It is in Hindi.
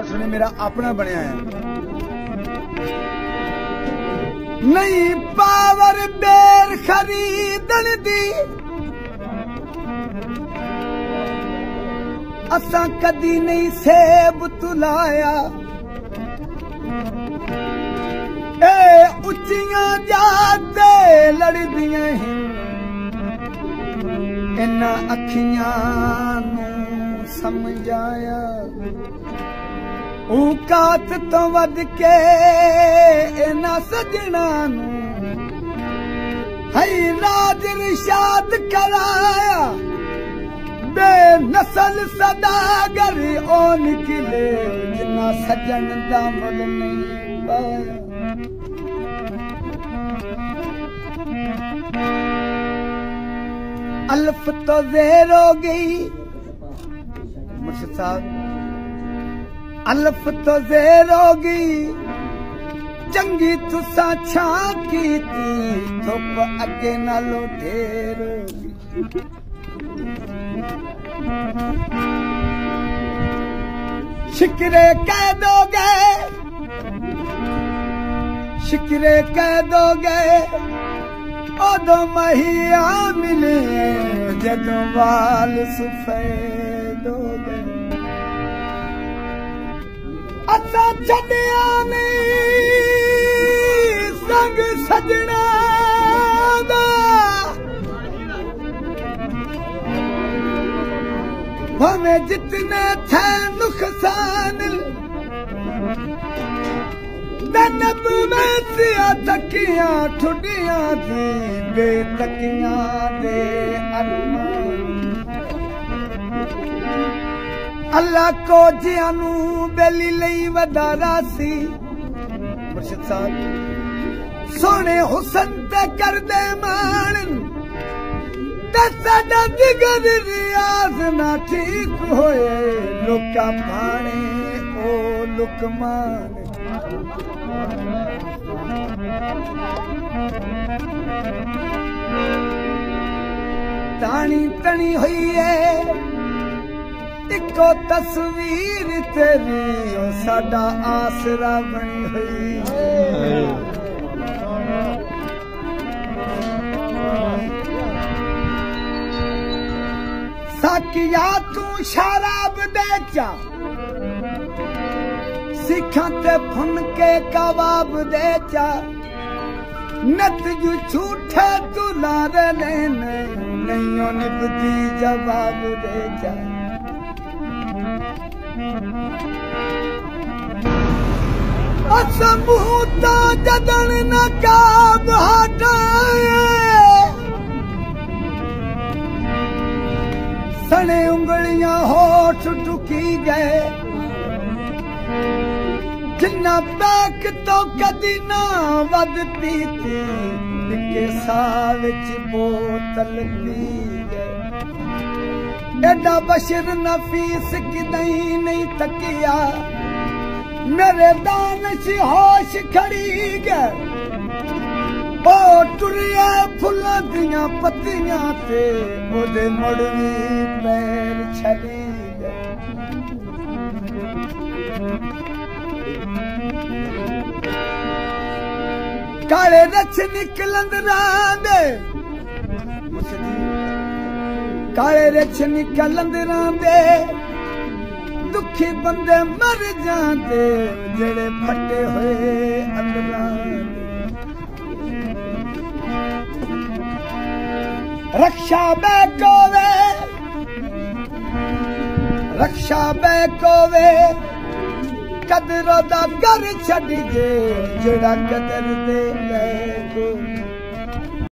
सुने मेरा अपना बनया है नहीं पावर बेर खरीदन दी असा कदी नहीं सेब तुलाया ए उच्चियां जाते लड़दियां हैं इन्ना अखियां नू समझाया औकात तो वध के इन्ना सजना नू हई राज रिशाद कराया बेनसल सदागर ओ निकले जिन्ना सजन दा मुल नहीं पाया अल्फ तो ज़ेर हो गई मुर्शिद साहब अल्फ तो ज़ेर हो गई चंगी तुसा छा की थी धुप अगे नालो ढेर हो गई शिकरे कह दोगे शिकरे कह दोगे ओदो महिया मिले जदों वाल सफेद हो गए असा छड़िया नहीं संग सजना दा हमें जितने थे नुकसान नब में सिया तकियां ठुडियां थी बेतकियां दे अल्लाह को जियानू बेली लई वदारा सी मुर्शिद साहब सोने हुसन ते कर दे मान साडा जिगर रियाज ना ठीक होए लुका पाने ओ लुकमान तानी तनी हुई है इको तस्वीर तेरी ओ साडा आसरा बनी हुई है साकिया तू शराब दे चा सिखा ते फन के कबाब दे चा नत जू झूठे तू लारे लेने नहीं निभती जवाब दे चा असमूता जदन नकाब हटाए सने उंगलियां होठ टुकी गए जिन्ना बैक तो कदी ना वद पीती निके साल च बोतल पी गए एडा बशर नफीस किदई नहीं तकिया मेरे दान से होश खड़ी गए ओ टुरिया फुल्लां दियां पत्तियां ते ओदे मुड़वी पैर छली गए काले रच निकलंद रांदे काले रच निकलंद रांदे दुखी बंदे मर जाते जेड़े फटे हुए अंदरां रक्षा बैकोवे कदरों दा घर छड़ गए जेड़ा कदर दे ले